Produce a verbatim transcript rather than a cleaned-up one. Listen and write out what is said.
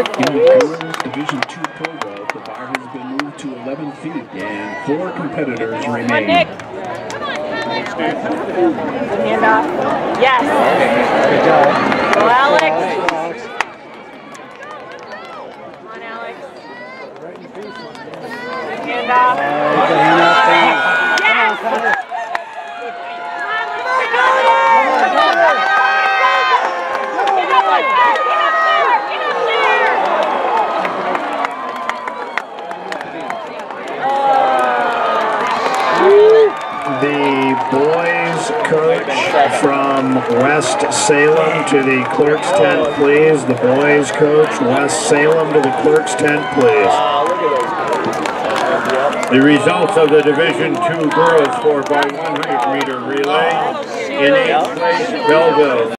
In the girls' Division two pole vault, the bar has been moved to eleven feet, and four competitors remain. Come on, Nick. Hand off. Yes. Good job. Go, Alex. Come on, Alex. Hand off. Yes. The boys coach from West Salem to the clerk's tent, please. The boys coach West Salem to the clerk's tent, please. The results of the Division two girls four by one hundred meter relay. In eighth place, Belleville.